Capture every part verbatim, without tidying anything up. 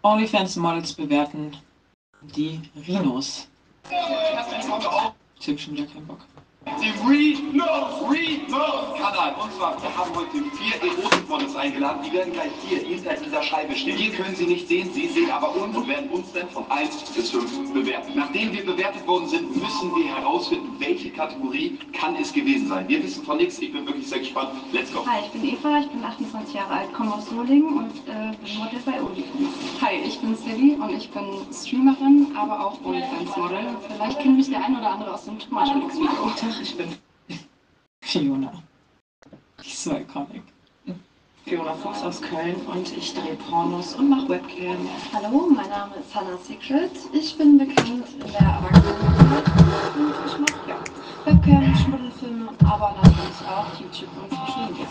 OnlyFans-Models bewerten die Rhinos. Ich hab schon wieder keinen Bock. Die Rhinos, Rhinos Kanal. Und zwar, wir haben heute vier Erotik-Models eingeladen. Die werden gleich hier hinter dieser Scheibe stehen. Wir können sie nicht sehen, sie sehen aber uns und werden uns dann von eins bis fünf bewerten. Nachdem wir bewertet worden sind, müssen wir herausfinden, welche Kategorie kann es gewesen sein. Wir wissen von nichts, ich bin wirklich sehr gespannt. Let's go. Hi, ich bin Eva, ich bin achtundzwanzig Jahre alt, komme aus Solingen und äh, bin Model bei OnlyFans. Hi, ich bin Silly und ich bin Streamerin, aber auch OnlyFans-Model. Vielleicht kennt mich der ein oder andere aus dem Tomatenix-Video. Ich bin Fiona. Die ist so iconic. Fiona Fuchs aus Köln und ich drehe Pornos und mache Webcam. Hallo, mein Name ist Hannah Secret. Ich bin bekannt in der Erwachsenenwelt und ich mache ja, Webcam, Schmuddelfilme, aber natürlich auch YouTube und Social Media.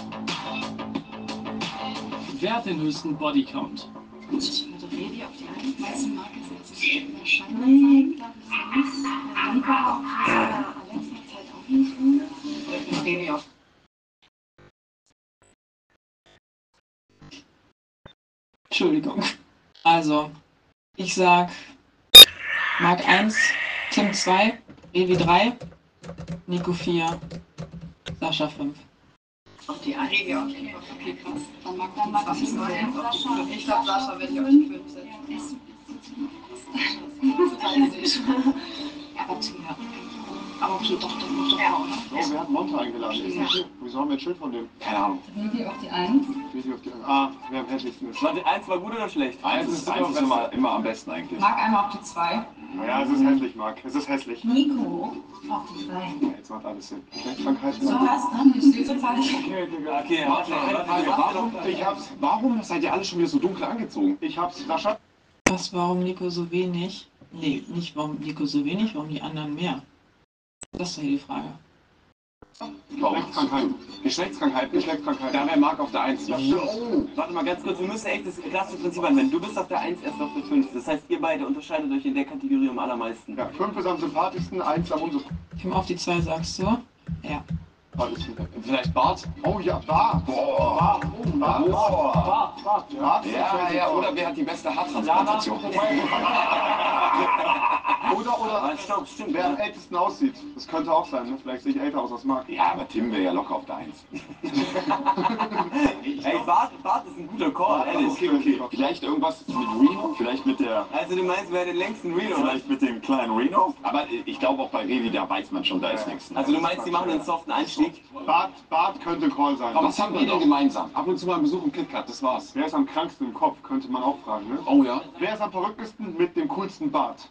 Wer hat den höchsten Bodycount? Gut, ich würde Revi auf die eine weiße Marke setzen. Wahrscheinlich nee, glaube ich nicht. Lieber auf die Alexa-Zeit auch nicht. Revi auf. Entschuldigung. Also, ich sag Marc eins, Tim zwei, Revi drei, Nico vier, Sascha fünf. Auf die eine. Revi auf jeden Fall. Okay, krass. Dann mag dann mag ich Sascha. Sascha. Ich glaube, Sascha werde ich auf die fünf setzen. Aber Tim, ja. Aber okay, doch, doch, doch, doch, Ja. oder? So, wer hat Monte eingeladen? Ist nicht hier. Wieso haben wir ein Schild von dem? Keine Ahnung. Revi auf die eins. Video auf die Ah, wer am hässlichsten ist. Warte, eins war gut oder schlecht? Eins ist, eins ist immer, immer am besten eigentlich. Marc einmal auf die zwei. Naja, es ist hässlich, Marc. Es ist hässlich. Nico auf die drei. Ja, jetzt macht alles Sinn. Geschlechtskrankheiten. So was, dann ist die total nicht. Okay, Digga. Okay, Warte, warte, warte, warte, warum, warte. ich hab's, warum seid ihr alle schon wieder so dunkel angezogen? Ich hab's, Sascha. Was, warum Nico so wenig? Nee, nicht warum Nico so wenig, warum die anderen mehr? Das ist doch hier die Frage. Geschlechtskrankheiten. Geschlechtskrankheiten. Geschlechtskrankheiten. Da wäre Marc auf der eins. Jo. Warte mal ganz kurz, wir müssen echt das klassische Prinzip anwenden. Du bist auf der eins, erst auf der fünf. Das heißt, ihr beide unterscheidet euch in der Kategorie am allermeisten. Ja, fünf ist am sympathischsten, eins am Tim auf die zwei sagst du? Ja. unsympathischsten. Vielleicht Bart? Oh ja, Bart. Boah. Bart, oh, Bart. Boah. Wart, wart. Bart ist Ja, crazy. ja, oder wer hat die beste Haartransplantation? Oder, oder, Ah, stopp, stimmt. wer am ältesten aussieht. Das könnte auch sein, ne? Vielleicht sehe ich älter aus als Marc. Ja, aber Tim wäre ja locker auf der eins. Ey, Bart, Bart ist ein guter Call, ehrlich. Okay, okay. Vielleicht irgendwas mit Reno? Vielleicht mit der... Also du meinst, wer hat den längsten Reel, oder? Vielleicht mit dem kleinen Reno? Aber ich glaube auch bei Revi, da weiß man schon, da ist nichts. Also du meinst, die machen einen soften Einstieg? Bart, Bart könnte Call sein. Aber was haben wir denn gemeinsam? Ab und zu mal ein Besuch im KitKat, das war's. Wer ist am kranksten im Kopf, könnte man auch fragen, ne? Oh ja? Wer ist am verrücktesten mit dem coolsten Bart?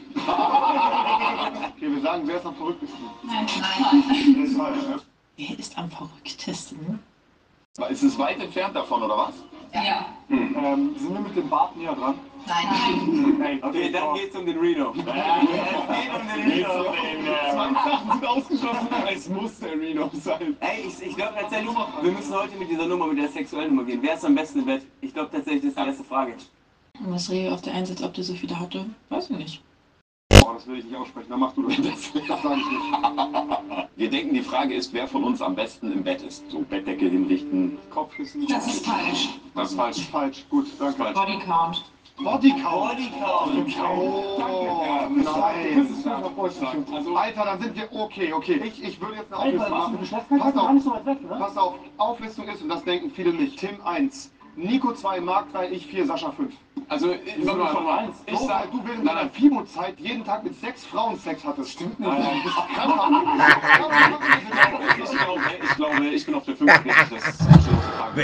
Okay, wir sagen, wer ist am verrücktesten? Nein, nein. Das ist falsch, ne? Wer ist am verrücktesten? Ist es weit entfernt davon, oder was? Ja. Ähm, sind wir mit dem Bart näher dran? Nein. Hey, Okay, dann geht's um den Reno. Es geht um den Reno. zwanzig Sachen sind ausgeschlossen, es muss der Reno sein. Ey, ich, ich glaube tatsächlich, wir müssen heute mit dieser Nummer, mit der sexuellen Nummer gehen. Wer ist am besten im Bett? Ich glaube tatsächlich, das ist die erste Frage. Was Revi auf der eins, als ob der so viele hatte? Weiß ich nicht. Boah, das will ich nicht aussprechen, dann mach du das. Das sage ich nicht. Wir denken, die Frage ist, wer von uns am besten im Bett ist. So Bettdecke hinrichten. Kopfkissen. Das ist falsch. Das ist falsch. Falsch, gut, danke. Falsch. Bodycount. Bodycount. Bodycount. Oh, nein. Also, Alter, dann sind wir okay, okay. Ich, ich würde jetzt eine Auflistung machen. Pass auf, pass auf, Auflistung ist, und das denken viele nicht, Tim eins, Nico zwei, Marc drei, ich vier, Sascha fünf. Also, ich, So, mal, weil ich sag, du während nein, deiner nein. Fimo-Zeit jeden Tag mit sechs Frauen Sex hattest. Stimmt nicht. Ich glaube, ich glaube, ich bin auf der fünf. Das ist eine Frage.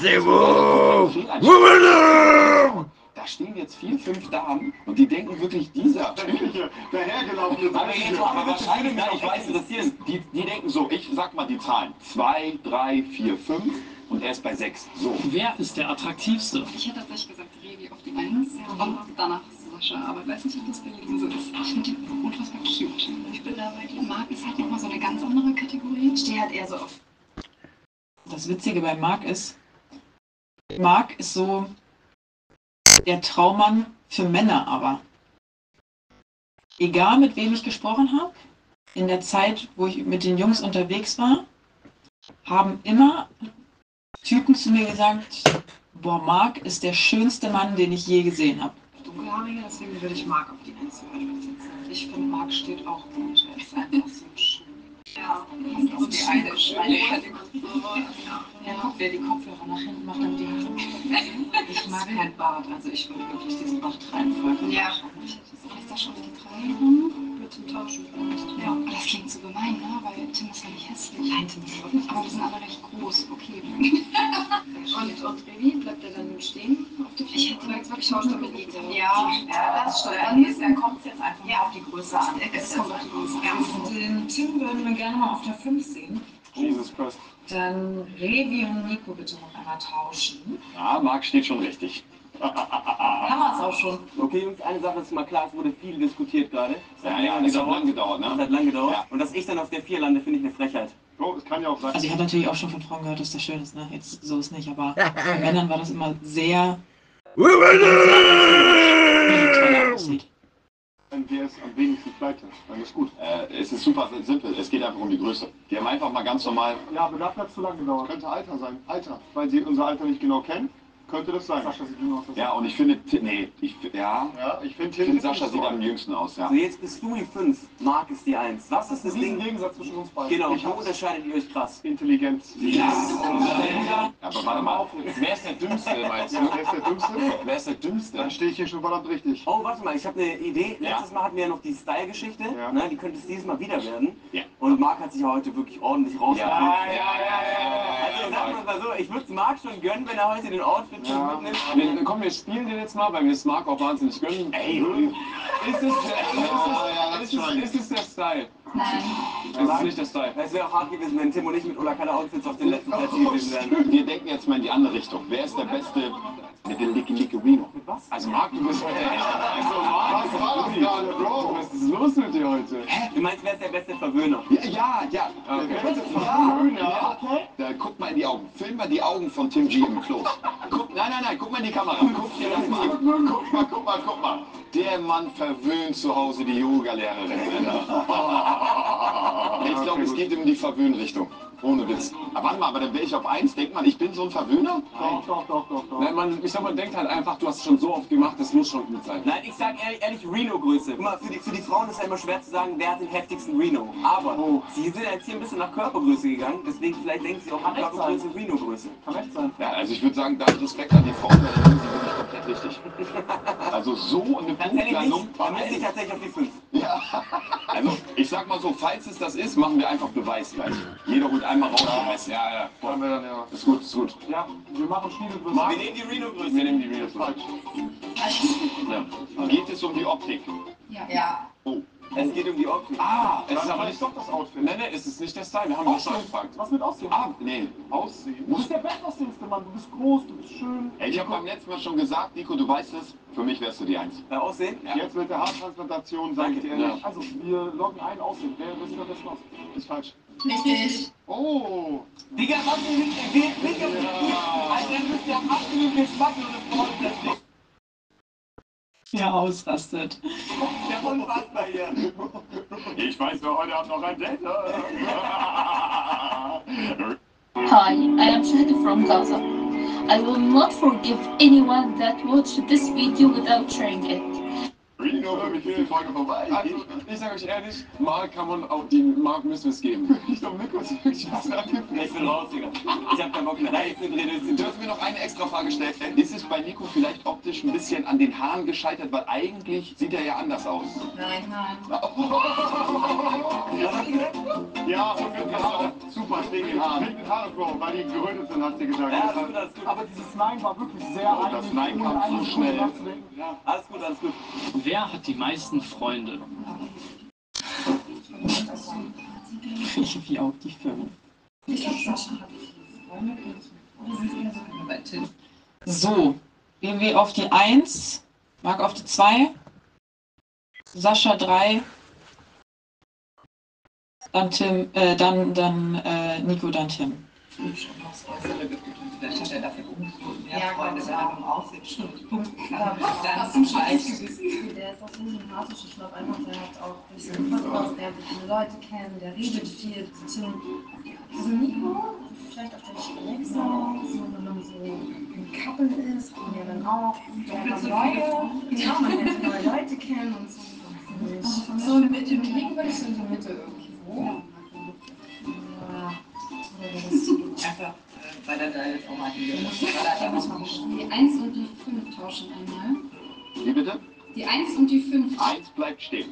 Da stehen jetzt vier, fünf Damen und die denken wirklich, dieser Typ. Dahergelaufene Aber jetzt aber wahrscheinlich, ja, ich weiß interessieren. Die, die denken so, ich sag mal die Zahlen. zwei, drei, vier, fünf und er ist bei sechs. So. Wer ist der attraktivste? Ich hätte tatsächlich gesagt Revi auf die eins und danach Sascha, aber ich weiß nicht, ob das bei jedem so ist. Ich finde die unfassbar cute. Ich bin da bei dir. Marc ist halt nochmal so eine ganz andere Kategorie. Ich stehe halt eher so auf. Das Witzige bei Marc ist, Marc ist so der Traummann für Männer, aber egal mit wem ich gesprochen habe, in der Zeit, wo ich mit den Jungs unterwegs war, haben immer Typen zu mir gesagt, boah, Marc ist der schönste Mann, den ich je gesehen habe. Dunkelhaarige, deswegen würde ich Marc auf die eins setzen. Ich finde, Marc steht auch gut. Er ist einfach so schön. Ja, Und die eine Schöne. Ja, guck, wer die Kopfhörer nach hinten macht, damit die Haare. Ich mag keinen Bart, also ich würde wirklich diesen Bart reinfolgen. Ja. Ich hätte das schon auf die drei genommen. Mit zum Tauschen vielleicht. Ja, aber das klingt so gemein, ne? Weil Tim ist ja nicht hässlich. Nein, Tim ist wirklich Aber wir sind alle recht groß, okay. Und, und Revi, bleibt er dann stehen auf der Ich hätte jetzt wirklich Tauscht damit liegt. Ja, Ja, das stimmt. dann Da kommt es jetzt einfach Ja. mal auf die Größe an. Es kommt auf die Größe an. Ja. Den Tim würden wir gerne mal auf der fünf sehen. Jesus Christ. Dann Revi und Nico bitte noch einmal tauschen. Ja, Marc steht schon richtig. Haben wir es auch schon. Okay, Jungs, eine Sache ist mal klar, es wurde viel diskutiert gerade. Es hat Ja, länger ja, das hat gedauert. lang gedauert, Es ne? hat lang gedauert. Ja. Und dass ich dann auf der vier lande, finde ich eine Frechheit. Oh, es kann ja auch sein. Also ich habe natürlich auch schon von Frauen gehört, dass das schön ist, ne? Jetzt so ist nicht, aber bei Männern war das immer sehr, wie toll er aussieht. Wer ist am wenigsten pleite? Dann ist gut. Äh, es ist super simpel. Es geht einfach um die Größe. Die haben einfach mal ganz normal. Ja, aber dafür hat es zu lange gedauert. Könnte Alter sein. Alter. Weil sie unser Alter nicht genau kennen, könnte das sein. Sascha sieht jünger aus. Ja, und ich finde, Ti- nee, ich, ja, ja, ich finde, ich find, Sascha sieht am jüngsten aus, ja. So, jetzt bist du die fünf, Marc ist die eins. Was ist das Ding? Gegensatz zwischen uns beiden. Genau, ich wo habe unterscheidet ihr euch krass? Intelligenz. Ja. Aber warte mal. Wer ist der Dümmste, meinst Ja, du? wer ist der Dümmste? Wer ist der Dümmste? Dann stehe ich hier schon verdammt richtig. Oh, warte mal, ich habe eine Idee. Ja. Letztes Mal hatten wir ja noch die Style-Geschichte. Ja. Ne, die könnte es dieses Mal wieder werden. Ja. Und Marc hat sich ja heute wirklich ordentlich Ja, rausgebracht. ja, ja, ja, Also sagen wir mal so, ich würde es Marc schon gönnen, wenn er heute den Outfit schon Ja. mitnimmt. Wir, komm, wir spielen den jetzt mal, weil wir es Marc auch wahnsinnig gönnen. Ey, ist es, der, ist, ja, es, ist, es, ist es der Style? Nein. Es ist nicht der Style. Es wäre auch hart gewesen, wenn Tim und ich mit Ulakala Outfits auf den letzten Platz gewesen wären. Wir denken jetzt mal in die andere Richtung. Wer ist der Beste mit dem Licky Licky Reno? Mit was? Also Marc, du bist heute echt. Also Marc, Was war das gerade, Bro? was ist los mit dir heute? Du meinst, wer ist der beste Verwöhner? Ja, ja, ja. Okay. Der Beste verwöhnen, ja. Da, guck mal in die Augen. Film mal die Augen von Tim G im Klo. Guck, nein, nein, nein, guck mal in die Kamera. Guck dir das mal an. Guck mal, guck mal, guck mal. Der Mann verwöhnt zu Hause die Yoga-Lehrerin. Ich glaube, es geht um die Verwöhnrichtung. Ohne Witz. Aber warte mal, aber dann wäre ich auf eins. Denkt man, ich bin so ein Verwöhner? Doch, doch, doch, doch, doch. Nein, man, ich glaube, man denkt halt einfach, du hast es schon so oft gemacht, das muss schon gut sein. Nein, ich sag ehrlich, ehrlich Reno-Größe. Guck mal, für die, für die Frauen ist ja immer schwer zu sagen, wer hat den heftigsten Reno. Aber Oh. sie sind jetzt hier ein bisschen nach Körpergröße gegangen, deswegen vielleicht denken sie auch an Körpergröße Reno-Größe. Kann echt sein. Ja, also ich würde sagen, da Respekt an die Frauen, da sind sie wirklich komplett richtig. Also so eine Dann hätte ich Punktlandung. nicht, dann hätte ich tatsächlich auf die fünf. Ja. Also ich sag mal so, falls es das ist, machen wir einfach Beweis gleich. Jeder holt einmal raus und messen. Ja, ja. Wollen wir dann, ja. Ist gut, ist gut. Ja, wir machen Spiegelgröße. Wir nehmen die Reno-Größe. Wir nehmen die Videos. Falsch. Ja. Geht es um die Optik? Ja. Oh. Es geht um die Optik. Ah, es ist Dann aber aber nicht. doch das Outfit. Nein, nein, es ist nicht der Style. Wir haben das schon gefragt. Was mit Aussehen? Ah, nee. Aussehen? Du bist der bestaussehendste Mann. Du bist groß, du bist schön. Ey, ich habe beim letzten Mal schon gesagt, Nico, du weißt es, für mich wärst du die Eins. Bei Aussehen? Ja. Jetzt mit der Haartransplantation sage ich dir Danke. ehrlich. Also, wir loggen ein Aussehen. Wer wer sieht am besten aus? Ist falsch. Richtig. Oh. Digga, was für ein Weg, Digga, Alter, du bist ja absolut Geschmack und eine Frau plötzlich. Ja, ausrastet. Der Unfassbar hier. Ich weiß, wer heute Abend noch ein Date hat. Hi, I am Shahid from Gaza. I will not forgive anyone that watched this video without sharing it. Reno, für mich ist die Folge vorbei. Also, ich sage euch ehrlich, Marc kann man auf die Marc müssen wir es geben. Ich glaube, Nico ist wirklich ein bisschen angefressen. Ich bin raus, Digga. Ich hab keinen Bock mehr. Nein, ich bin reduziert. Dürfen wir noch eine extra Frage stellen? Ist es bei Nico vielleicht optisch ein bisschen an den Haaren gescheitert, weil eigentlich sieht er ja anders aus? Nein, nein. Ja, und mit den Haaren. Super, wegen den Haaren. Wegen den Haaren, Bro, weil die gerötet sind, hat sie gesagt. Ja, alles gut, alles gut. Aber dieses Nein war wirklich sehr oh, das Nein kam so schnell. Ja, alles gut, alles gut. Wer hat die meisten Freunde? Wie auf die fünf. Ich glaube, Sascha hat Freunde. Wir sind eher so bei Tim. So, gehen wir auf die eins, Marc auf die zwei, Sascha drei, dann Tim, äh, dann, dann äh, Nico, dann Tim. Hübsch und aufs Äußere geguckt und vielleicht hat er dafür umso mehr Ja, Freunde, Gott, wenn ja. er beim Aussehen schon nicht punkten kann. Ja, Dann zum Gleichgewissen. Der ist auch so sympathisch. Ich glaube einfach, der hat auch durch seinen Podcast, der hat viele Leute kennen, der redet viel. Also Nico, vielleicht auf der Strecke aus, so, wenn man so ein Couple ist, kann man ja dann auch so neue, ja, man lernt neue Leute kennen und so. So mit dem Liegen würde ich so in der Mitte irgendwo. Ja. Einfach äh, bei der Dial-Format hier. Die eins und die fünf tauschen einmal. Wie bitte? Die eins und die fünf. eins bleibt stehen.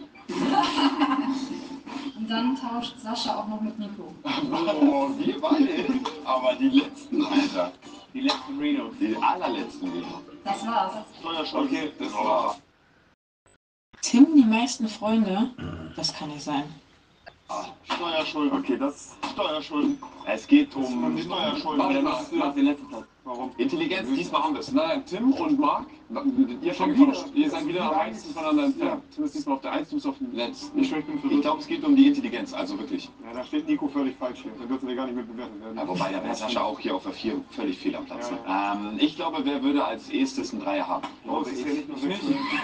Und dann tauscht Sascha auch noch mit Nico. Oh, wir beide. Aber die letzten, Alter. Die letzten Renos. Die allerletzten Renos. Das war's. Steuerschuld. Okay, das war. Tim, die meisten Freunde? Das kann nicht sein. Ah, Steuerschulden. Okay, das Steuerschulden. Es geht um Steuerschulden. Aber dann machst du nach den letzten Platz. Warum? Intelligenz, diesmal haben wir es. Nein, Tim und Marc, ihr schon wieder. getauscht. Ihr seid wieder am meisten voneinander entfernt. Ja. Tim ist diesmal auf der eins, du bist auf dem letzten. Ich, ich bin Ich glaube, es geht um die Intelligenz, also wirklich. Ja, da steht Nico völlig falsch hier. Da dürfte der gar nicht mit bewertet werden. Ja, wobei, da wäre Sascha auch hier auf der vier völlig fehl am Platz. Ja, Ähm, ich glaube, wer würde als erstes einen Dreier haben? Oh, das ist ja nicht nur sechs.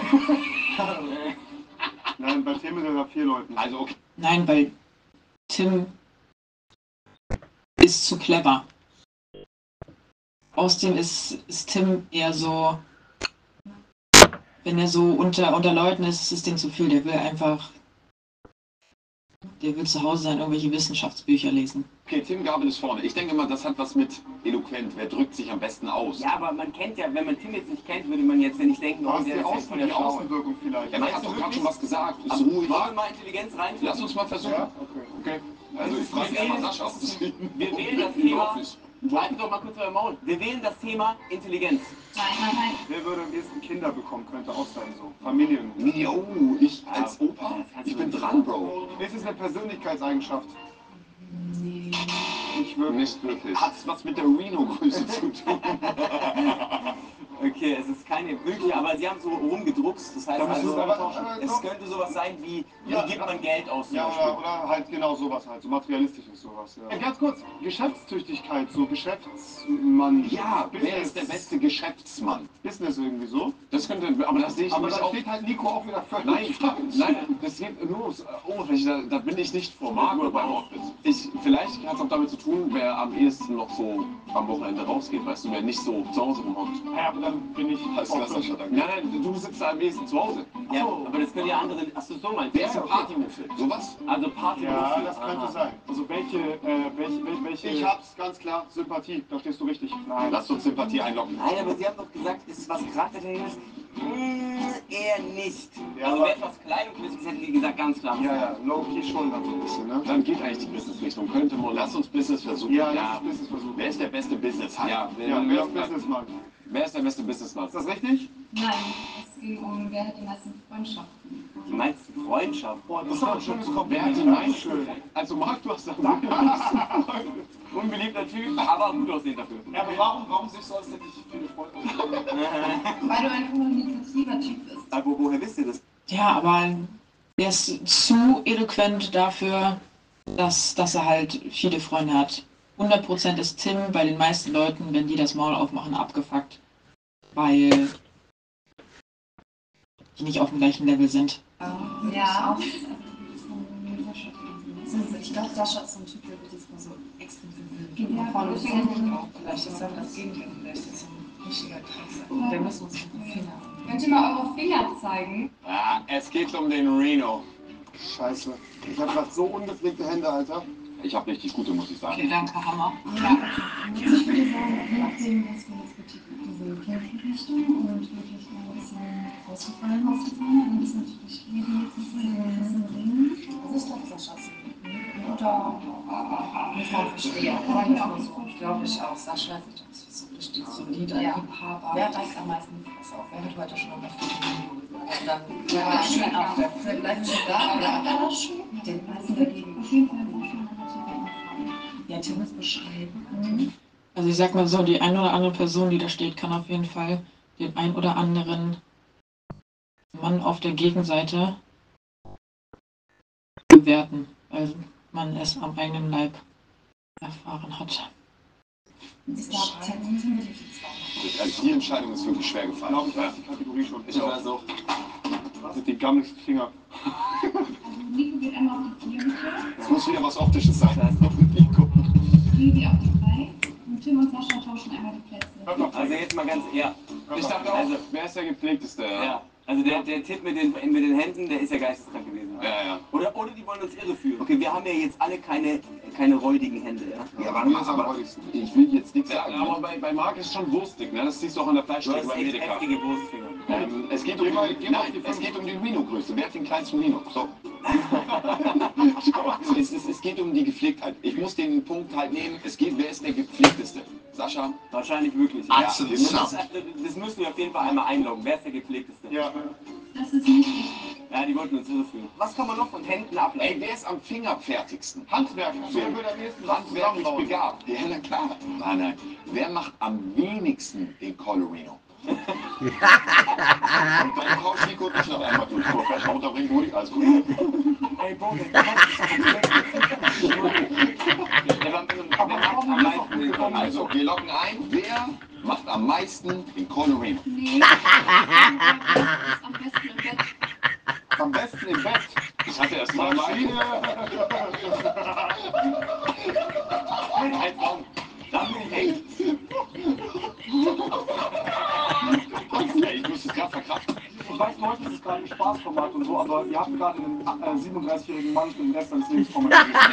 Nein, bei Tim sind ja vier Leute. Also, okay. Nein, weil Tim ist zu clever. Außerdem ist, ist Tim eher so, wenn er so unter, unter Leuten ist, ist das Ding zu viel. Der will einfach, der will zu Hause sein, irgendwelche Wissenschaftsbücher lesen. Okay, Tim Gabel ist vorne. Ich denke mal, das hat was mit eloquent. Wer drückt sich am besten aus? Ja, aber man kennt ja, wenn man Tim jetzt nicht kennt, würde man jetzt ja nicht denken, oh, Was der die, ist jetzt Außen, von der die Schlaue. Außenwirkung vielleicht. Ja, man hat doch gerade schon was gesagt. Ist Also, ruhig. wollen wir mal Intelligenz rein? Lass uns mal versuchen. Ja? Okay. Okay. Also, ich frage Wir mal wählen- Sascha. Wir wählen das Thema. Haltet doch mal kurz euer Maul. Wir wählen das Thema Intelligenz. Nein, nein, nein. Wer würde am ehesten Kinder bekommen, könnte auch sein so. Familien. Jo, ich als Opa? Ich bin dran, Bro. Ist es eine Persönlichkeitseigenschaft? Nee. Nicht wirklich. Nicht wirklich. Hat's was mit der Reno-Größe zu tun? Okay, es ist keine wirkliche, aber sie haben so rumgedruckst. Das heißt Da müssen also, wir aber- aber- es könnte sowas sein wie, wie Ja, gibt ja. man Geld aus zum Ja, Beispiel. oder, oder halt genau sowas halt, so materialistisches sowas. Ja. Äh, ganz kurz, Geschäftstüchtigkeit, so Geschäftsmann. Ja, wer ist der beste Geschäftsmann? Business irgendwie so. Das könnte, aber das sehe ich Aber nämlich da auch. steht halt Nico auch wieder völlig Nein, falsch. nein, das geht nur ums Oberfläche, da, da bin ich nicht vor Marc oder beim Outfit. Ich, vielleicht hat es auch damit zu tun, wer am ehesten noch so am Wochenende rausgeht, weißt du, wer nicht so zu Hause rumhockt. Ja, aber dann bin ich Hast du das, Sascha? Danke. Nein, nein, du sitzt da am ehesten zu Hause. Ja, aber das können ja andere, achso, so meinst du? Wer ist der Partymuffel? Sowas? Also Party. Ja, das könnte Aha. sein. Also welche, äh, welche, welche, welche... Ich hab's, ganz klar, Sympathie, da stehst du richtig. Nein, Lass uns Sympathie einloggen. Nein, aber sie haben doch gesagt, ist es was Charaktertechnisches? Hm, eher nicht. Ja, Also aber- wäre es was Kleidungsmäßiges, hätten die gesagt, ganz klar. Ja, ja, low-key schon dann so ein bisschen, ne? Dann geht eigentlich die Business-Richtung. Könnte man. Lass uns Business versuchen. Ja, lass uns Business versuchen. Wer ist der beste Business? Ja, wer, Ja, wer, wer ist Businessmann? Wer ist der beste Businessmann? Ist das richtig? Nein, es ging um, wer hat die meisten Freundschaften. die meisten Freundschaft. Boah, das ist doch ein schönes Wer Kompliment. hat die meisten? Also Marc, du hast da Unbeliebter Typ, aber gut aussehend dafür. Ja, aber warum, warum siehst du aus, hätte ich viele Freunde? Weil du ein kommunikativer Typ bist. Aber woher wisst ihr das? Ja, aber der ist zu eloquent dafür, dass, dass er halt viele Freunde hat. hundert Prozent ist Tim bei den meisten Leuten, wenn die das Maul aufmachen, abgefuckt. Weil die nicht auf dem gleichen Level sind. Ja, auch. Ich glaube, Sascha ist so ein Typ, der wird jetzt mal so extrem verwöhnt. Ja, Von das uns denke ich auch. Vielleicht ist er das Gegenteil. Vielleicht ist er so ein richtiger Trickser. Der muss uns mit dem Finger. Könnt ihr mal eure Finger zeigen? Ah, es geht um den Reno. Scheiße. Ich hab grad so ungepflegte Hände, Alter. Ich habe richtig gute, muss ich sagen. Okay, danke, Hammer. Ja, also ich würde sagen, nachdem, was wir jetzt betitelt, diese Kirchenrichtung und wirklich ein bisschen ausgefallen, ausgefallen, dann ist natürlich Leben jetzt nicht so ein bisschen Ring. Also ich glaube, Sascha ist ein guter, muss man verstehen. Sagen wir mal so. Glaube ich auch. Sascha sieht aus wie so ein richtig solider Ja. Liebhaber. Wer reißt am meisten die Fresse auf? Wer hat heute schon einmal viel gesagt? Dann Ja, ja, schön schön auf der auf. Vielleicht bleibt schon da oder Ja, schön. den meisten dagegen. Auf jeden Fall sehr viel relativ Ja, Tim ist beschreiben. Also ich sag mal so, die eine oder andere Person, die da steht, kann auf jeden Fall den ein oder anderen Mann auf der Gegenseite bewerten, weil man es am eigenen Leib erfahren hat. Ich glaube, Termin sind wir die zwei. Also die Entscheidung ist wirklich schwer Ich gefallen. glaube, ich weiß die Kategorie schon. Ich weiß auch. Das sind die gammeligsten Finger. Also Nico geht einmal auf die vier. Es muss wieder was Optisches sein. Das ist doch Nico. Vivi auf die drei. jetzt mal ganz, ja. Ich dachte auch, Also, wer ist der gepflegteste? ja. Also der, der Tipp mit den, mit den Händen, der ist ja geisteskrank gewesen. Ja, ja. Oder, oder die wollen uns irreführen. Okay, wir haben ja jetzt alle keine, keine räudigen Hände, ja? Ja, warte mal, aber ich will jetzt nichts sagen. Ja, aber bei, bei Marc ist schon wurstig, ne? Das siehst du auch an der Du Fleischstrecke hast beim echt Edeka. heftige Wurstfinger. Ähm, es, geht um, nein, es geht um die Rhino-Größe. Wer hat den kleinsten Rhino? So. es, es, es geht um die Gepflegtheit. Ich muss den Punkt halt nehmen. Es geht, wer ist der gepflegteste? Sascha? Wahrscheinlich wirklich. Ja, das, das, das müssen wir auf jeden Fall einmal einloggen. Wer ist der gepflegteste? Ja. Das ist nicht richtig. Ja, die wollten uns irreführen. Was kann man noch von Händen ableiten? Ey, wer ist am fingerfertigsten? Handwerk. Wer wird am ehesten handwerklich begabt? Ja, na klar. Nein, nein. Wer macht am wenigsten den Colorino? Und dann haut Nico und ich noch einmal durch. So, vielleicht mal unterbringen, Rudi. Alles gut. Ey, Bro, der macht am meisten den Colorino. Also, wir loggen ein. Wer macht am meisten den Colorino? Nee. Am besten im Bett. Am besten im Bett. Ich hatte erst mal Maschine. Ein Baum. Da bin ich echt. Ja, ich muss es gerade verkraften. Ich weiß, heute ist es gerade ein Spaßformat und so, aber ihr habt gerade einen äh, siebenunddreißigjährigen Mann für den Rest seines Lebens vor mir.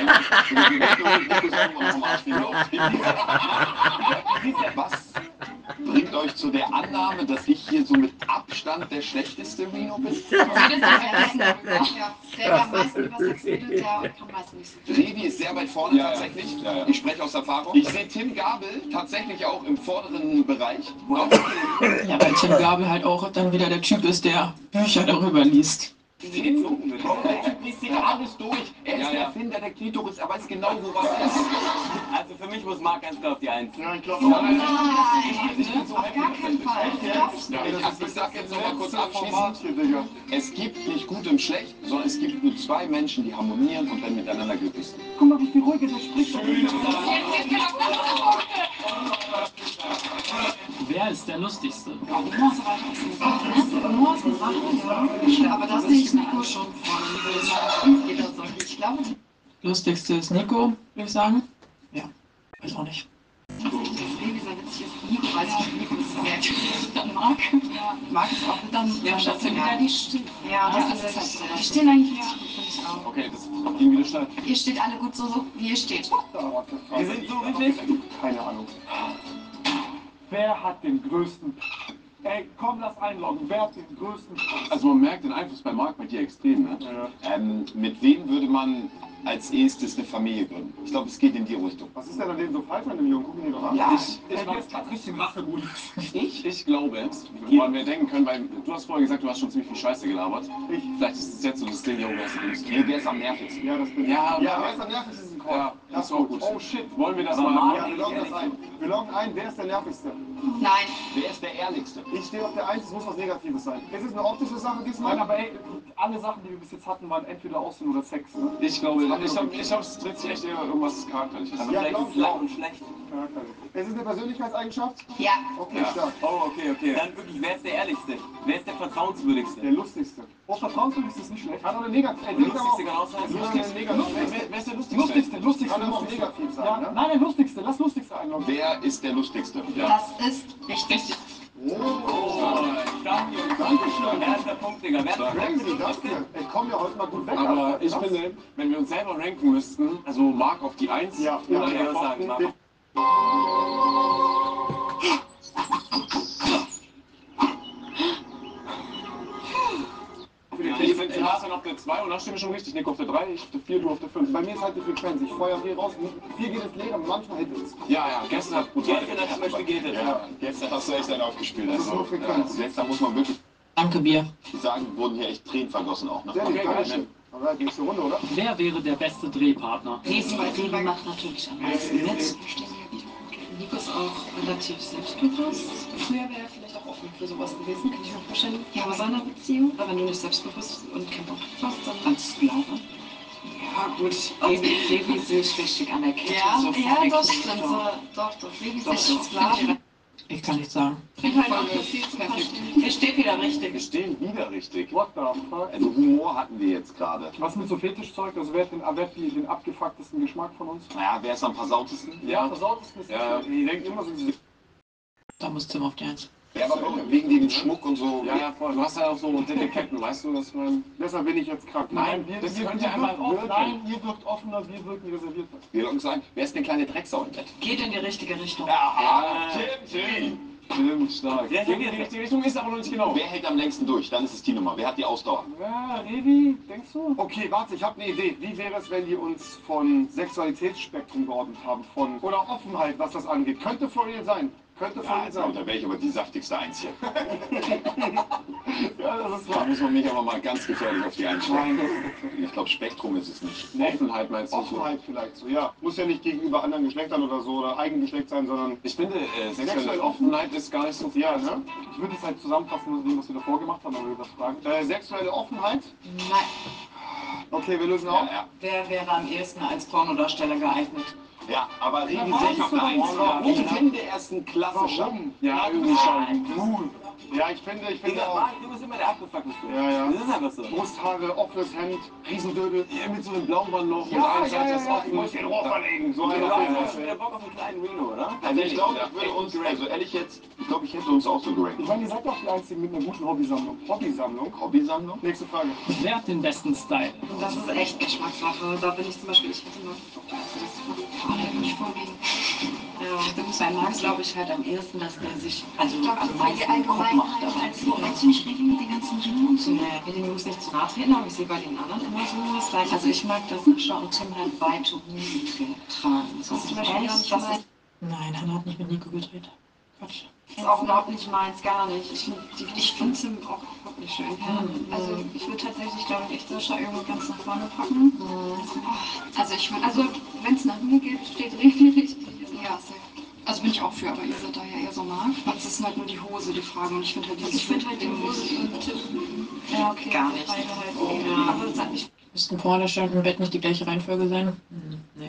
Was bringt euch zu der Annahme, dass ich hier so mit Abstand der schlechteste Rhino bin? Ja, der, der am meisten was redet, der kann meistens nicht so viel. Revi ist sehr weit vorne Ja, ja. tatsächlich. Ja, ja. Ich spreche aus Erfahrung. Ich sehe Tim Gabel tatsächlich auch im vorderen Bereich. Ja, weil Tim Gabel halt auch dann wieder der Typ ist, der Bücher darüber liest. Der Typ liest sich alles durch. Er ist Ja, der ja. Erfinder der Klitoris, er weiß genau, wo was ist. Also für mich muss Marc ganz klar auf die Eins. Ja, ich glaube, Nein, ich bin so auf gar keinen Fall. Das glaub ich Ja, nicht. ich, hab, ich sag jetzt noch mal kurz abschließend. Es gibt nicht gut und schlecht, sondern es gibt nur zwei Menschen, die harmonieren und dann miteinander glücklich sind. Guck mal, wie viel ruhiger der spricht. Wer ist der lustigste? Humor ist aber auch Humor ist eine Sache, ja. Aber das sehe ich Nico schon von jeder Sache. Ich glaube, Lustigste ist Nico, würde ich sagen. Ja, weiß auch nicht. tatsächlich das Baby sehr witzig ist. Nico weiß ich nicht, Nico ist sehr typisch. Dann Marc. Ja, Marc ist auch dann. Ja, das sind wieder die Stimmen. Ja, das ist halt so. Die stehen eigentlich, ja, finde ich auch. Okay, das ging wieder schnell. Ihr steht alle gut so, so wie ihr steht. Wir sind so richtig. Keine Ahnung. Wer hat den größten... Ey, komm, lass einloggen. Wer hat den größten... Also man merkt den Einfluss bei Marc bei dir extrem, ne? Ja. Ähm, mit wem würde man als erstes eine Familie gründen? Ich glaube, es geht in die Richtung. Was ist denn an dem so falsch an dem Jungen? Gucken die doch an. Ja, ich, ich, ich jetzt gerade richtig Rachegut. Ich? Ich glaube, woran wir denken können, weil du hast vorher gesagt, du hast schon ziemlich viel Scheiße gelabert. Ich? Vielleicht ist es jetzt so das Ding, Junge, wer ist der Dümmste? Nee, wer ist am nervigsten? Ja, das bin ich. Ja, ja, aber- wer ist am nervigsten? Ist ein Call. Ja, das war gut. Oh shit. Wollen wir das Aber mal? Ja, wir loggen das ein. Wir loggen ein, wer ist der nervigste? Nein. Wer ist der Ehrlichste? Ich stehe auf der eins, es muss was Negatives sein. Ist es eine optische Sache diesmal? Nein, aber ey, alle Sachen, die wir bis jetzt hatten, waren entweder Aussehen oder Sex. Ne? Ich glaube, ich glaube, ich glaub, es dreht sich echt eher irgendwas Charakterliches. Aber Ja, vielleicht glaub ist ich es auch. lang und schlecht. Es ist eine Persönlichkeitseigenschaft? Ja. Okay, Ja. stark. Oh, okay, okay. Dann wirklich, wer ist der Ehrlichste? Wer ist der Vertrauenswürdigste? Der lustigste. Oh, vertrauenswürdig ist nicht schlecht. Kann auch eine negative. Ey, Der lustigste lustigste kann auch sein. Lustigste, negativ. Wer, wer ist der Lustigste? Lustigste, lustigste. Kann aber auch lustigste. negativ sein, Ja, ne? nein, der lustigste. Lass lustigste einloggen. Wer ist der Lustigste? Das ist richtig. Oh, Danke, Dankeschön. erster Punkt, Digga. Wer hat Crazy, danke. Ich komme ja heute mal gut weg. Aber ich Krass. finde, wenn wir uns selber ranken müssten, also Marc auf die eins, Ja, oder ja, der ich auch sagen, Pfosten, Marc. Ich finde, du hast dann auf der zwei und da stimmt schon richtig. Nico auf der drei, ich auf der vier, du auf der fünf. Bei mir ist halt die Frequenz. Ich feuer viel raus. Vier geht ins Leere, manchmal hält es. Ja, ja, gestern hat gut Gestern hat zum Beispiel geht es. Ja, gestern hast du echt einen aufgespielt. Das ist Also, nur Frequenz. ja, gestern muss man wirklich Danke, Bier. sagen, wurden hier echt Tränen vergossen auch. Ne? Sehr lieb, Dankeschön. Alright, nächste Runde, oder? Wer wäre der beste Drehpartner? Revi, weil Revi macht natürlich am meisten mit. Nico ist auch relativ selbstbewusst. Früher wäre er vielleicht auch offen für sowas gewesen, kann ich mir vorstellen. Ja, aber seiner Beziehung, aber wenn du nicht selbstbewusst und kein Bock drauf hast, dann als Sklave. Ja, gut. Revi, Revi ist nicht richtig an der Kette. Ja, so ja, von der das Kette stimmt. so. So, doch, doch. Revi ist Doch, echt doch. Sklaven. Ich kann nicht sagen. Ich halt auch perfekt. Er steht wieder richtig. Wir stehen wieder richtig. What the fuck? Also Humor hatten wir jetzt gerade. Was mit so Fetischzeug? Also wer hat den, wer hat die, den abgefucktesten Geschmack von uns? Naja, wer ist am versautesten? Ja, versautesten ist Ja, ich denke immer so diese Da muss Tim auf die eins. Ja, aber wegen dem Schmuck und so. Ja, ja, voll. Du hast ja auch so dicke Ketten, weißt du, dass man... Deshalb bin ich jetzt krank. Nein, wir, das wir, könnt wir ihr einfach wirken, wirken. nein, ihr wirkt offener, wir wirken reservierter. Wir loggen sagen, wer ist denn kleine Drecksau im Bett? Geht in die richtige Richtung. Ja, Tim, Tim. Stimmt, stark. Ja, die richtige Richtung ist aber noch nicht genau. Wer hält am längsten durch? Dann ist es die Nummer. Wer hat die Ausdauer? Ja, Revi, denkst du? Okay, warte, ich habe eine Idee. Wie wäre es, wenn die uns von Sexualitätsspektrum geordnet haben? Von, oder Offenheit, was das angeht? Könnte for real sein. Könnte for Ja, real also, sein. da wäre ich aber die saftigste Eins hier. Ja, das ist Da wahr. muss man mich aber mal ganz gefährlich auf die einstellen. Nein, Ich glaube, Spektrum ist es nicht. Offenheit meinst du? Offenheit vielleicht so, ja. Muss ja nicht gegenüber anderen Geschlechtern oder so oder Eigengeschlecht sein, sondern... Ich finde, äh, sexuelle Offenheit ist gar nicht so viel. Ja, ne? Ich würde es halt zusammenfassen mit dem, was wir davor gemacht haben, aber wir das fragen. Äh, sexuelle Offenheit? Nein. Okay, wir lösen Ja, auf. ja. Wer wäre am ehesten als Pornodarsteller geeignet? Ja, aber Revi Ja, sehe ich auf der Eins. warum? Ich finde, er ist ein klassischer. Warum? Ja, irgendwie schon. Ja, ich finde, ich finde Digga, auch... Marc, du bist immer der abgefuckteste. Ja, ja. Das ist einfach so. Brusthaare, offenes Hemd, Riesendödel. Ja, mit so einem Blaumann-Loch und Ja, einer ja, Seite ja, ist ja, offen. ich muss den Rohr verlegen. So Ja, einer. du Ja, hast ja, schon wieder Bock auf einen kleinen Reno, oder? Also ich glaube, ich würde uns, also ehrlich jetzt, ich glaube, ich hätte uns auch so Ich gerankt. meine, ihr seid doch die Einzigen mit einer guten Hobbysammlung. Hobbysammlung. Hobbysammlung? Nächste Frage. Wer hat den besten Style? Und das ist echt Geschmackssache. Da bin ich zum Beispiel, ich hätte noch, also das vor allem nicht vorgehen. Ja, stimmt. Bei Max glaube ich halt am ehesten, dass der sich also am meisten Die Kopf macht. Allgemeinheit Aber als so ziemlich Revi mit den ganzen Ringen und so. nee, ich will den Jungs nicht zu nahe treten, aber ich sehe bei den anderen immer so was gleich. Also ich mag, dass Sascha und Tim halt weite Hosen tragen. Das ist zum Beispiel gar nicht das ist, Nein, Hannah hat nicht mit Nico gedreht. Quatsch. ist auch überhaupt nicht meins, gar nicht. Ich finde ich find Tim auch überhaupt nicht schön. Also ich würde tatsächlich, glaube ich, echt Sascha irgendwie ganz nach vorne packen. Also ich würde, also wenn es nach mir geht, steht Revi richtig. Ja, also bin ich auch für, aber ihr seid da ja eher so mag. Es ist halt nur die Hose, die Frage. Und ich finde halt dieses Ich finde halt die Hose und Tipp. Ja, okay. Gar nicht. Beide halt. Ja. Aber das hat nicht. Müssten Pornodarsteller im Bett nicht die gleiche Reihenfolge sein? Hm, nee.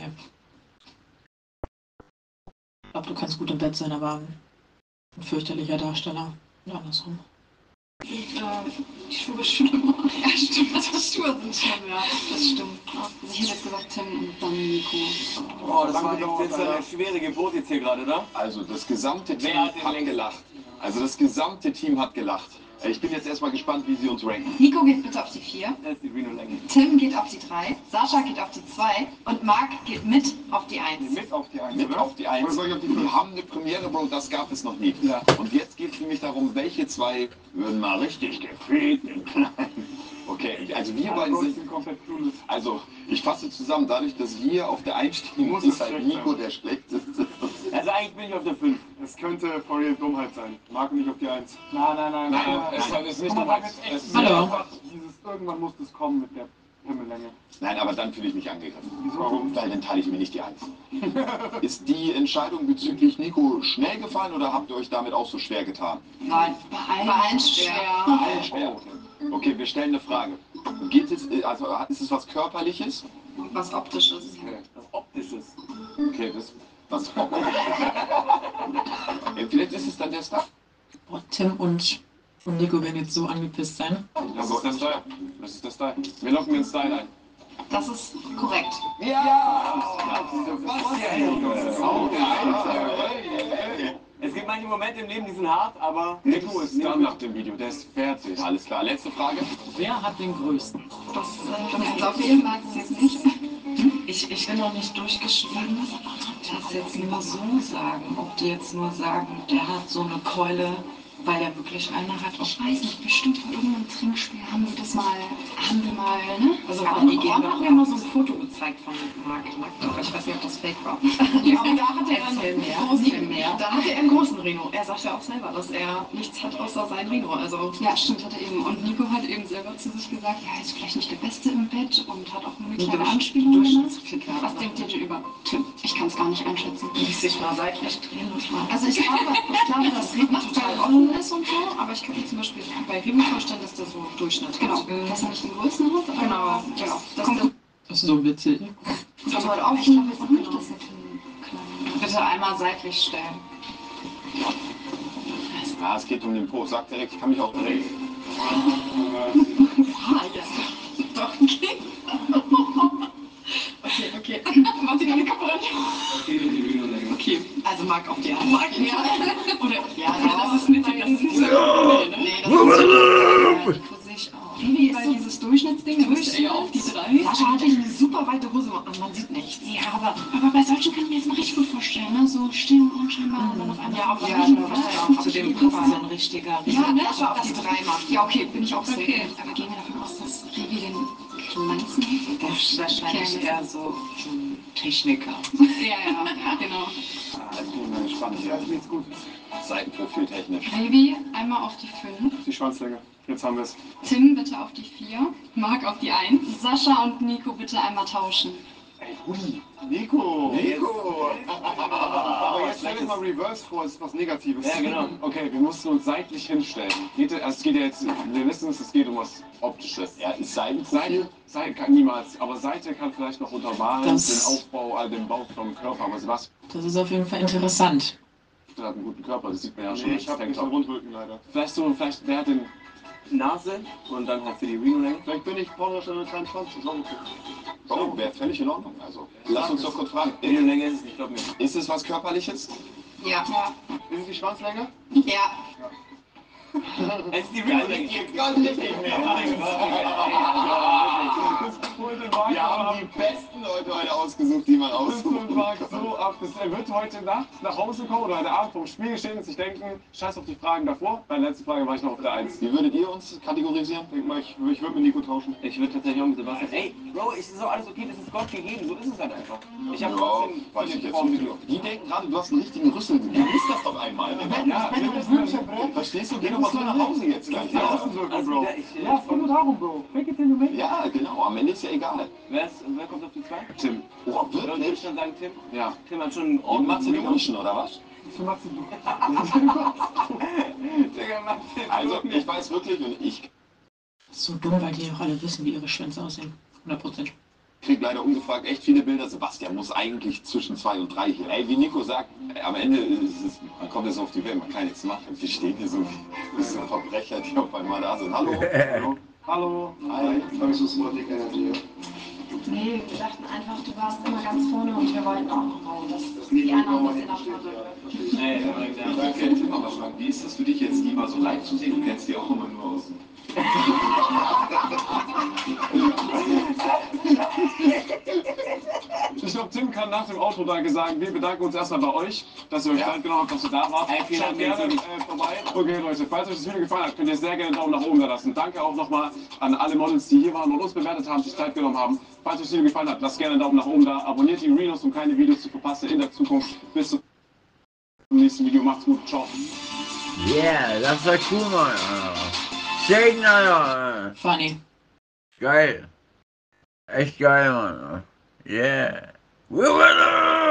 Ich glaube, du kannst gut im Bett sein, aber ein fürchterlicher Darsteller. Und andersrum. Und, äh, die Schuhe schlimmer. Ja, stimmt. Also die Schuhe sind schlimm, ja. Das stimmt. Also ich hätte jetzt gesagt Tim und dann Nico. Oh, das war Danke, jetzt Alter. eine schwere Geburt jetzt hier gerade, da? Also das gesamte Team Wer hat den hat längsten? gelacht. Also das gesamte Team hat gelacht. Ich bin jetzt erstmal gespannt, wie sie uns ranken. Nico geht bitte auf die vier. Das ist die Reno-Länge. Tim geht auf die drei. Sascha geht auf die zwei. Und Marc geht mit auf die eins. Mit auf die Eins, Mit oder? auf die Eins. Oder soll ich auf die Wir Fünf? haben eine Premiere, Bro, das gab es noch nie. Ja. Und jetzt geht es nämlich darum, welche zwei würden mal richtig gefehlt im Kleinen. Okay, also wir Alle beiden Bros sind... sind komplett clueless. Also, ich fasse zusammen, dadurch, dass wir auf der Eins stehen, Muss ist es halt schlecht Nico sein. der Schlechteste. Also eigentlich bin ich auf der fünf. Es könnte for real Dummheit sein. Marc nicht auf die Eins. Nein, nein, nein. Nein, nein, es nein. ist nicht Guck mal, normal. da wird's echt Es ist Hallo. einfach dieses, irgendwann muss das kommen mit der Himmellänge. Nein, aber dann fühle ich mich angegriffen. Warum? Weil dann teile ich mir nicht die Eins. Ist die Entscheidung bezüglich Nico schnell gefallen oder habt ihr euch damit auch so schwer getan? Nein, Bei allen schwer. Allen schwer. Okay, wir stellen eine Frage. Geht es, also ist es was Körperliches? was Optisches. Okay, das Optisches. Okay, das was Optisches. Äh, Vielleicht ist es dann der Stuff. Boah, Tim und, und Nico werden jetzt so angepisst sein. Das ist der Style. Das ist der Style. Wir locken den Style ein. Das ist korrekt. Ja! Was ja, Es gibt manche Momente im Leben, die sind hart, aber Nico ist dann nach dem Video, der ist fertig. Alles klar, letzte Frage. Wer hat den größten? Das, äh, das ist Ja, auf auf jeden jeden Fall ist es nicht. Ich, ich bin noch nicht durchgeschrieben, das jetzt nur so sagen. Ob die jetzt nur sagen, der hat so eine Keule, weil er wirklich eine hat. Ich weiß nicht, bestimmt bei irgendeinem Trinkspiel haben die das mal, haben die mal, ne? Also Aber Ron, die gehen Ron doch hat mir mal so ein Foto gezeigt von Marc nackt, aber ich weiß nicht, ob das fake war. Ja, aber da hat er dann Erzähl mehr, großen, erzähl mehr. Da hat er einen großen Reno. Er sagt ja auch selber, dass er nichts hat außer sein Reno. Also ja, stimmt, hat er eben. Und Nico hat eben selber zu sich gesagt, ja, er ist vielleicht nicht der Beste im Bett und hat auch nur eine kleine Durch- Anspielung gemacht. Durchschnittskicker. Was denkt ihr über Tim? Ich kann es gar nicht einschätzen. Ließ sich mal seitlich drehen und mal. Also ich glaube, ich glaube, dass Revi total offen ist und so, aber ich könnte mir zum Beispiel bei Revi vorstellen, dass der so Durchschnitt Genau. hat. Dass er nicht den größten hat, aber Genau. genau. Das Kommt kommt Das ist so witzig. total auf. Ich glaube jetzt auch nicht, dass er den kleinen... Bitte einmal seitlich stellen. Ja, es geht um den Po. Sag direkt, ich kann mich auch drehen. Ah, ja. Doch, okay. Okay, okay. Warte, die Kamera. Okay, Okay, also Marc auf die eins. Marc, ja. Oder, ja, oder das ist nicht, das ist nicht so gut. Nee, das ist nicht so gut. Ich auch. Wie ist so dieses Durchschnittsding? Du bist eher auf die drei. Sascha hatte eine super weite Hose und man sieht nichts. Ja, aber, aber bei solchen kann ich mir jetzt mal richtig gut vorstellen, ne? So still und unscheinbar und dann auf einmal. Ja, auf ja, jeden Fall. Zu dem Papa so ein richtiger. Ja, ne? Sascha auf die drei macht. Ja, okay, bin ich auch so. Okay. Aber gehen wir davon aus, dass Revi den kleinsten hat? Das ist wahrscheinlich eher so ein Techniker. Ja, ja, genau. Ich bin mal gespannt. Ja, ich geht's gut. Seitenprofil technisch. Revi, einmal auf die fünf. Die Schwanzlänge. Jetzt haben wir es. Tim bitte auf die vier. Marc auf die eins. Sascha und Nico bitte einmal tauschen. Ey, Rudi. Nico. Nico. Aber jetzt stell dir mal Reverse vor, es ist was Negatives. Ja, genau. Okay, wir mussten uns seitlich hinstellen. Geht, also es geht ja jetzt, wir wissen es, es geht um was Optisches. Ja, ist Seitenprofil? Seite kann niemals, aber Seite kann vielleicht noch untermalen, den Aufbau, all den Bau vom Körper, aber was? Das ist auf jeden Fall interessant. Der hat einen guten Körper, das sieht man ja schon. Nee, ich hab nicht so Rundrücken leider. Vielleicht so, vielleicht, wer hat den Nase und dann halt für die Reno-Länge? Vielleicht bin ich Pornostelle dreiundzwanzig. Oh, wäre völlig in Ordnung. Also, lass uns doch kurz fragen. Reno-Länge ist es, ich glaube nicht. Ist es was Körperliches? Ja. ja. Ist es die Schwanzlänge? Ja. Es ist die Reno-Länge. Ihr könnt nicht mehr. Wir haben die besten Leute heute ausgesucht, die man aussuchen kann. So ab, er wird heute Nacht nach Hause kommen oder heute Abend vom Spiel stehen und sich denken, scheiß auf die Fragen davor. Bei der letzten Frage war ich noch auf der eins. Wie würdet ihr uns kategorisieren? Denk mal, ich, ich würde mit Nico tauschen. Ich würde tatsächlich auch mit Sebastian. Ey, Bro, es ist doch alles okay, das ist Gott gegeben, so ist es halt einfach. Ich habe trotzdem ja, weiß ich jetzt nicht. Die denken gerade, du hast einen richtigen Rüssel. Du bist das doch einmal. Ja, verstehst du? Geh doch mal so nach Hause jetzt gleich. Ja, Ja, Bro. Ja, es geht nur darum, Bro. Fake it till you make it. ja, genau. Am Ende ist ja egal. Wer, ist, wer kommt auf die zwei? Tim. Oh, Würde ich wirklich? dann sagen Tim? Ja. Tim hat schon einen Im ordentlichen Mazedonischen, oder was? Für Mazedonien. Also, ich weiß wirklich und ich So dumm, weil die auch alle wissen, wie ihre Schwänze aussehen. hundert Prozent. kriege leider ungefragt echt viele Bilder. Sebastian muss eigentlich zwischen zwei und drei hier. Ey, wie Nico sagt, am Ende ist es, man kommt jetzt auf die Welt, man kann nichts machen. Wir stehen hier so wie so Verbrecher, die auf einmal da sind. Hallo. Hallo. Hallo. Hi. Nee, wir dachten einfach, du warst immer ganz vorne und wir wollten auch noch mal, dass die anderen ein bisschen abwarten. Nee, ich würde gerne Tim mal fragen, wie ist das für dich jetzt, die mal so live zu sehen? Du kennst die auch immer nur aus dem... Ich glaube, Tim kann nach dem Autotag sagen, wir bedanken uns erstmal bei euch, dass ihr euch Zeit genommen habt, dass ihr da wart. Vielen Dank, Schaut gerne äh, vorbei. Okay, Leute, falls euch das Video gefallen hat, könnt ihr sehr gerne einen Daumen nach oben da lassen. Danke auch nochmal an alle Models, die hier waren und uns bewertet haben, sich Zeit genommen haben. Falls euch das Video gefallen hat, lasst gerne einen Daumen nach oben da. Abonniert die Renos, um keine Videos zu verpassen in der Zukunft. Bis zum nächsten Video. Macht's gut. Ciao. Yeah, das war cool, Mann. Segen, Alter. Funny. Geil. Echt geil, Mann. Yeah. We winner!